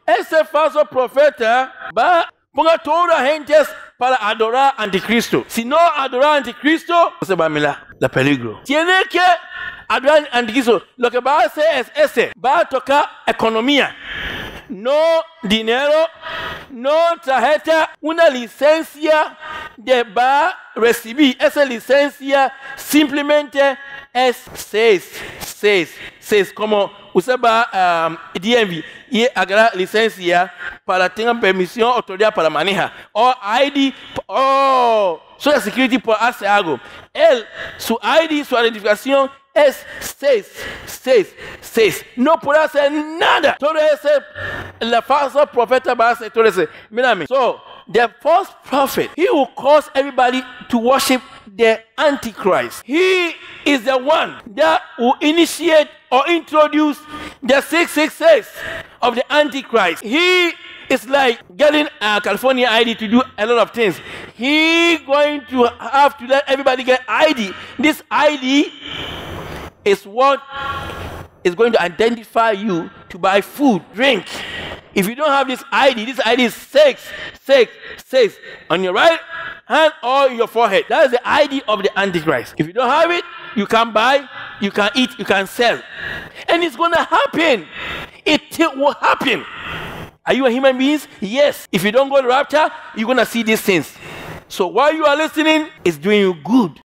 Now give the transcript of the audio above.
ese falso profeta va ponga toda la gente para adorar anticristo. Si no adorar anticristo, se va a mirar la peligro. Tiene que adorar anticristo. Lo que va a hacer es ese. Va a tocar economía. No dinero, no tarjeta, una licencia de va a recibir. Esa licencia simplemente es 6. Como usted va a DMV y agarrar licencia para tener permisión, autoridad para manejar. O ID, Social Security por hacer algo. Su ID, su identificación es 6. No puede hacer nada. Todo ese, la falsa profeta va a hacer todo ese. Mírame. So, the false prophet, he will cause everybody to worship the Antichrist. He is the one that will initiate or introduce the 666 of the Antichrist. He is like getting a California ID to do a lot of things. He going to have to let everybody get ID. This ID is what is going to identify you to buy food, drink. If you don't have this ID is 6 on your right hand or your forehead. That is the ID of the Antichrist. If you don't have it, you can't buy, you can't eat, you can't sell. And it's going to happen. It will happen. Are you a human being? Yes. If you don't go to rapture, you're going to see these things. So while you are listening, it's doing you good.